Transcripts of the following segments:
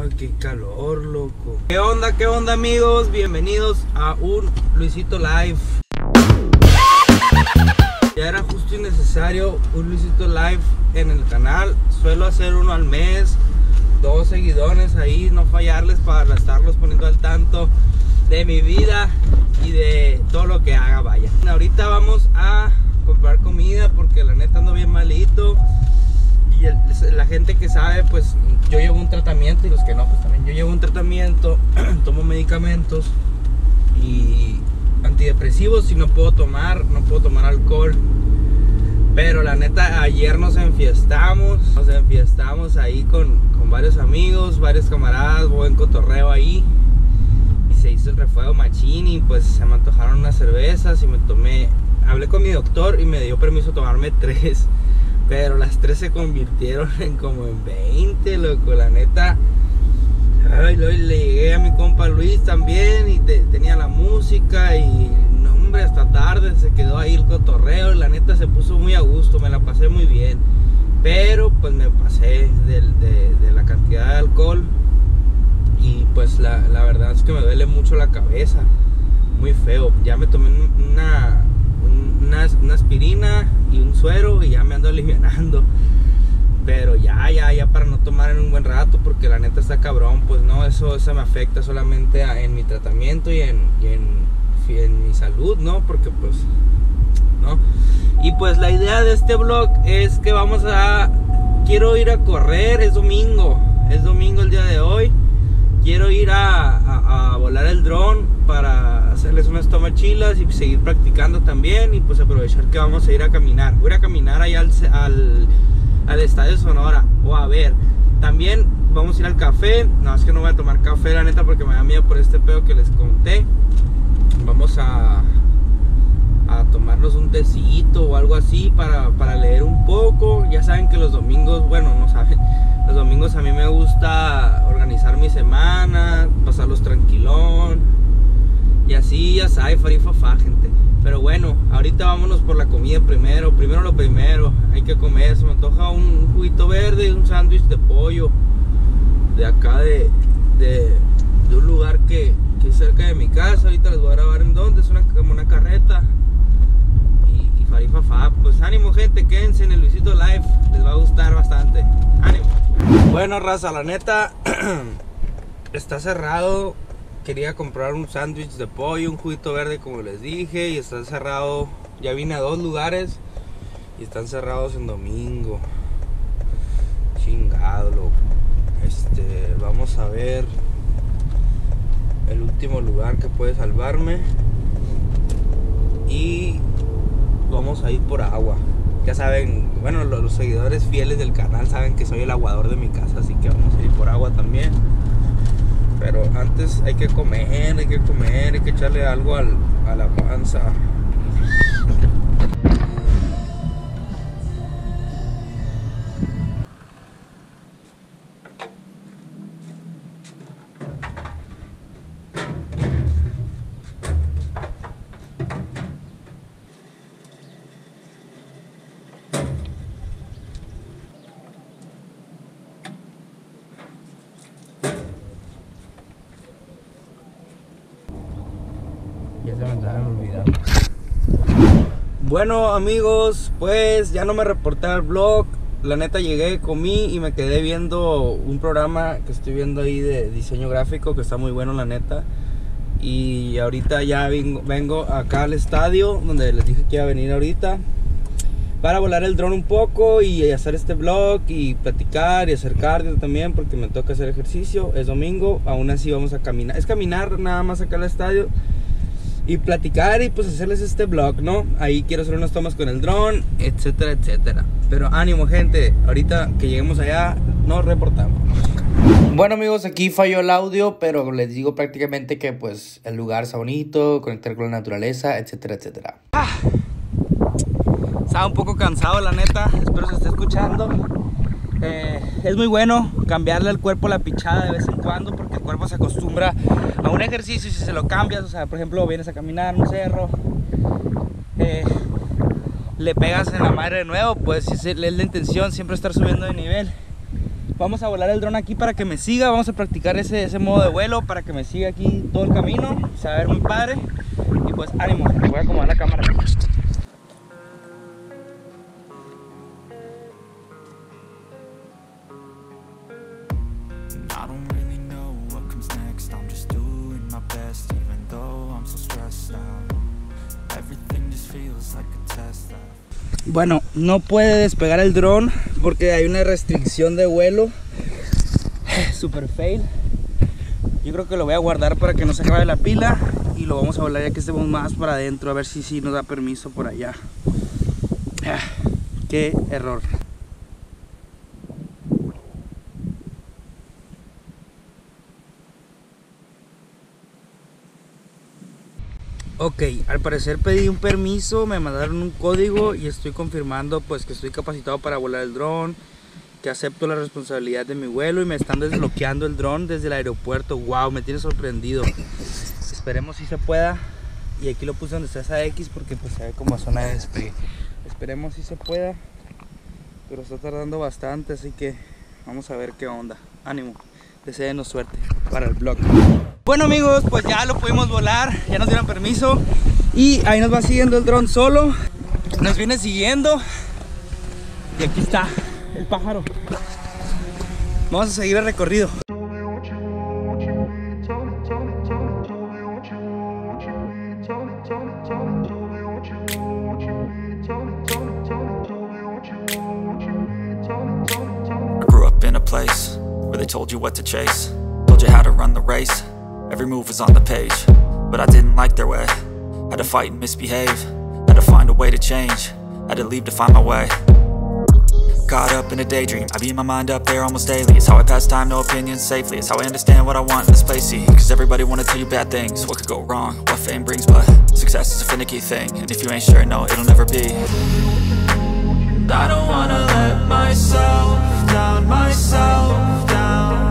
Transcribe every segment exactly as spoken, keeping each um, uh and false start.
Ay, qué calor, loco. ¿Qué onda, qué onda, amigos? Bienvenidos a un Luisito Live. Ya era justo y necesario un Luisito Live en el canal. Suelo hacer uno al mes, dos seguidones ahí, no fallarles para estarlos poniendo al tanto de mi vida y de todo lo que haga, vaya. Ahorita vamos a comprar comida porque la neta ando bien malito. Y el, la gente que sabe, pues yo llevo un tratamiento, y los que no, pues también yo llevo un tratamiento, tomo medicamentos y antidepresivos y no puedo tomar, no puedo tomar alcohol. Pero la neta, ayer nos enfiestamos, nos enfiestamos ahí con, con varios amigos, varios camaradas, buen cotorreo ahí. Y se hizo el refuego machín y pues se me antojaron unas cervezas y me tomé, hablé con mi doctor y me dio permiso de tomarme tres. Pero las tres se convirtieron en como en veinte, loco, la neta. Ay, luego le llegué a mi compa Luis también y te, tenía la música y no, hombre, hasta tarde se quedó ahí el cotorreo y la neta se puso muy a gusto, me la pasé muy bien. Pero pues me pasé de, de, de la cantidad de alcohol y pues la, la verdad es que me duele mucho la cabeza, muy feo. Ya me tomé una, una, una aspirina y un suero y ya me ando alivianando. Pero ya, ya, ya para no tomar en un buen rato, porque la neta está cabrón, pues no, eso, eso me afecta solamente a, en mi tratamiento y en, y en, en mi salud, ¿no? Porque pues, ¿no? Y pues la idea de este vlog es que vamos a, quiero ir a correr, es domingo, es domingo el día de hoy. Quiero ir a, a, a volar el dron para hacerles unas tomas chilas y seguir practicando también. Y pues aprovechar que vamos a ir a caminar. Voy a caminar allá al, al, al Estadio Sonora. O a ver, también vamos a ir al café. No, es que no voy a tomar café, la neta, porque me da miedo por este pedo que les conté. Vamos a, a tomarnos un tecito o algo así para, para leer un poco. Ya saben que los domingos, bueno, no saben, los domingos a mí me gusta organizar mi semana, pasarlos tranquilón y así, ya sabe, farifafá, gente. Pero bueno, ahorita vámonos por la comida primero, primero lo primero, hay que comer. Se me antoja un juguito verde y un sándwich de pollo de acá de, de, de un lugar que, que es cerca de mi casa. Ahorita les voy a grabar en dónde, es una, como una carreta y, y farifafá. Pues ánimo, gente, quédense en el Luisito Live, les va a gustar bastante. Ánimo. Bueno, raza, la neta está cerrado. Quería comprar un sándwich de pollo, un juguito verde como les dije, y está cerrado. Ya vine a dos lugares y están cerrados en domingo. Chingado, loco. Este, vamos a ver el último lugar que puede salvarme y vamos a ir por agua. Ya saben, bueno, los, los seguidores fieles del canal saben que soy el aguador de mi casa, así que vamos a ir por agua también. Pero antes hay que comer, hay que comer, hay que echarle algo al, a la panza. Ya se me andaban olvidando. Bueno, amigos, pues ya no me reporté al vlog. La neta llegué, comí y me quedé viendo un programa que estoy viendo ahí de diseño gráfico que está muy bueno, la neta. Y ahorita ya vengo, vengo acá al estadio donde les dije que iba a venir ahorita para volar el dron un poco y hacer este vlog y platicar y hacer cardio también, porque me toca hacer ejercicio. Es domingo, aún así vamos a caminar. Es caminar nada más acá al estadio y platicar y pues hacerles este vlog, ¿no? Ahí quiero hacer unas tomas con el dron, etcétera, etcétera. Pero ánimo, gente, ahorita que lleguemos allá nos reportamos. Bueno, amigos, aquí falló el audio, pero les digo prácticamente que pues el lugar está bonito, conectar con la naturaleza, etcétera, etcétera. Ah, estaba un poco cansado, la neta, espero se esté escuchando. Eh, es muy bueno cambiarle al cuerpo la pichada de vez en cuando, porque el cuerpo se acostumbra a un ejercicio y si se lo cambias, o sea, por ejemplo, vienes a caminar en un cerro, eh, le pegas en la madre de nuevo, pues es la intención siempre estar subiendo de nivel. Vamos a volar el dron aquí para que me siga. Vamos a practicar ese, ese modo de vuelo para que me siga aquí todo el camino. Se va a ver muy padre. Y pues ánimo, voy a acomodar la cámara. Bueno, no puede despegar el dron porque hay una restricción de vuelo. Super fail. Yo creo que lo voy a guardar para que no se acabe la pila y lo vamos a volar ya que estemos más para adentro, a ver si sí nos da permiso por allá. Ah, qué error. Ok, al parecer pedí un permiso, me mandaron un código y estoy confirmando pues que estoy capacitado para volar el dron, que acepto la responsabilidad de mi vuelo y me están desbloqueando el dron desde el aeropuerto. Wow, me tiene sorprendido. Esperemos si se pueda. Y aquí lo puse donde está esa X porque pues se ve como zona de despegue. Esperemos si se pueda, pero está tardando bastante, así que vamos a ver qué onda. Ánimo, deseenos suerte para el vlog. Bueno amigos, pues ya lo pudimos volar, ya nos dieron permiso y ahí nos va siguiendo el dron solo, nos viene siguiendo y aquí está el pájaro. Vamos a seguir el recorrido. I grew up in a place where they told you what to chase, told you how to run the race. Every move was on the page, but I didn't like their way. Had to fight and misbehave, had to find a way to change, had to leave to find my way. Caught up in a daydream, I beat my mind up there almost daily. It's how I pass time, no opinions safely. It's how I understand what I want in this place, see. Cause everybody wanna tell you bad things, what could go wrong, what fame brings. But success is a finicky thing, and if you ain't sure, no, it'll never be. And I don't wanna let myself down, myself down.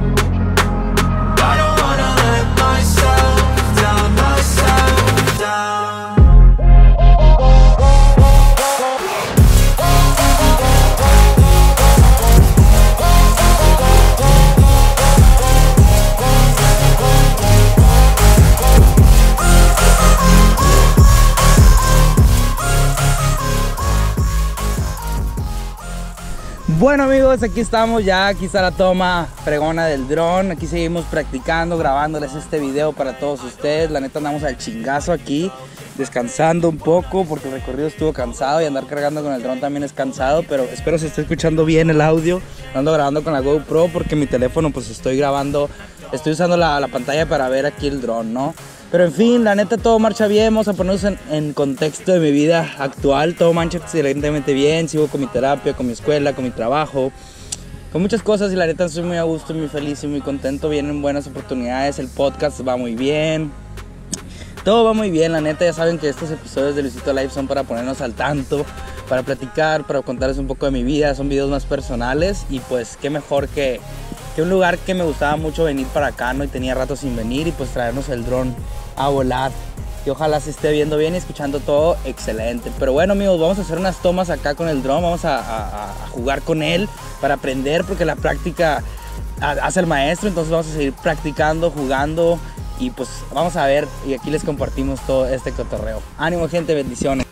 I don't wanna let myself down, myself down. Bueno amigos, aquí estamos ya, aquí está la toma fregona del dron. Aquí seguimos practicando, grabándoles este video para todos ustedes. La neta andamos al chingazo aquí, descansando un poco porque el recorrido estuvo cansado y andar cargando con el dron también es cansado. Pero espero se esté escuchando bien el audio. Ando grabando con la GoPro porque mi teléfono pues estoy grabando, estoy usando la, la pantalla para ver aquí el dron, ¿no? Pero en fin, la neta todo marcha bien, vamos a ponernos en, en contexto de mi vida actual. Todo marcha excelentemente bien, sigo con mi terapia, con mi escuela, con mi trabajo, con muchas cosas y la neta estoy muy a gusto, muy feliz y muy contento. Vienen buenas oportunidades, el podcast va muy bien, todo va muy bien. La neta ya saben que estos episodios de Luisito Live son para ponernos al tanto, para platicar, para contarles un poco de mi vida. Son videos más personales y pues qué mejor que, que un lugar que me gustaba mucho venir para acá, ¿no? Y tenía rato sin venir y pues traernos el dron a volar. Y ojalá se esté viendo bien y escuchando todo excelente. Pero bueno amigos, vamos a hacer unas tomas acá con el dron. Vamos a, a, a jugar con él para aprender, porque la práctica hace el maestro. Entonces vamos a seguir practicando, jugando y pues vamos a ver. Y aquí les compartimos todo este cotorreo. Ánimo gente, bendiciones.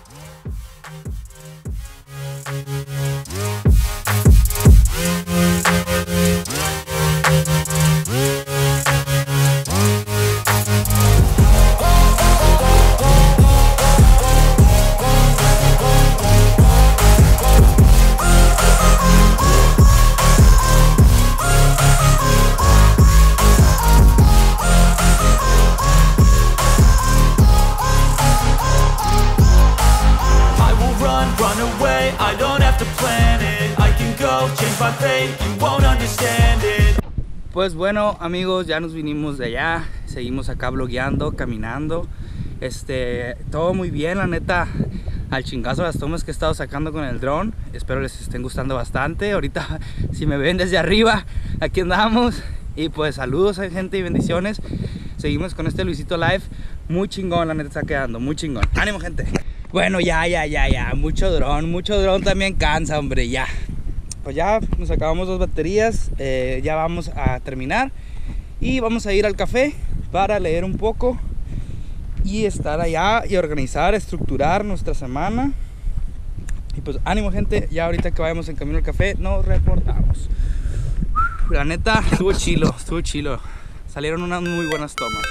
Pues bueno amigos, ya nos vinimos de allá, seguimos acá vlogueando, caminando, este, todo muy bien, la neta, al chingazo las tomas que he estado sacando con el dron. Espero les estén gustando bastante. Ahorita si me ven desde arriba, aquí andamos. Y pues saludos a gente y bendiciones. Seguimos con este Luisito Live, muy chingón, la neta está quedando, muy chingón. Ánimo gente. Bueno, ya, ya, ya, ya, mucho dron, mucho dron también cansa, hombre, ya. pues ya nos acabamos dos baterías, eh, ya vamos a terminar y vamos a ir al café para leer un poco y estar allá y organizar, estructurar nuestra semana. Y pues ánimo, gente, ya ahorita que vayamos en camino al café nos reportamos. La neta, estuvo chilo, estuvo chilo. Salieron unas muy buenas tomas.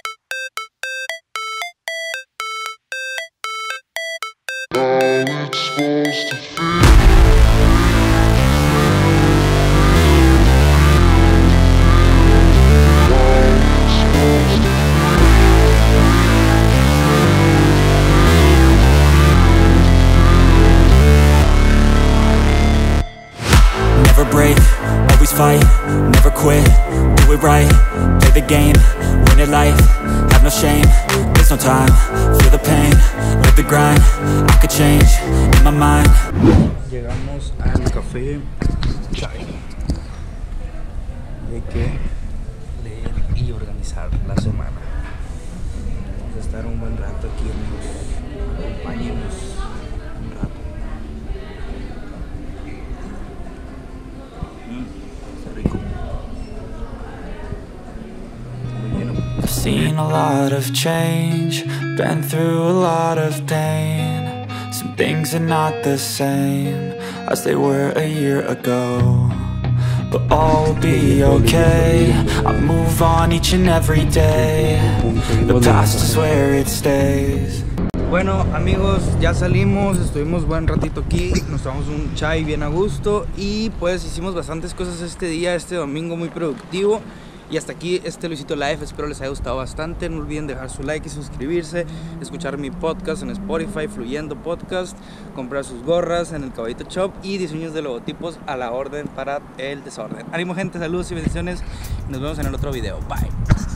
Never break, always fight, never quit, do it right, play the game, win it life, have no shame, there's no time, feel the pain, live the grind, I could change, in my mind. Llegamos al café Chai. Hay que leer y organizar la semana. Vamos a estar un buen rato aquí, amigos. Acompáñenos un rato. Está rico. Muy lleno. I've seen a lot of change, been through a lot of pain. Some things are not the same as they were a year ago, but all will be okay. I move on each and every day. The past is where it stays. Bueno, amigos, ya salimos, estuvimos buen ratito aquí, nos tomamos un chai bien a gusto y pues hicimos bastantes cosas este día, este domingo muy productivo. Y hasta aquí este Luisito Live, espero les haya gustado bastante. No olviden dejar su like y suscribirse, escuchar mi podcast en Spotify, Fluyendo Podcast, comprar sus gorras en el Caballito Shop y diseños de logotipos a la orden para el desorden. Ánimo, gente, saludos y bendiciones. Nos vemos en el otro video. Bye.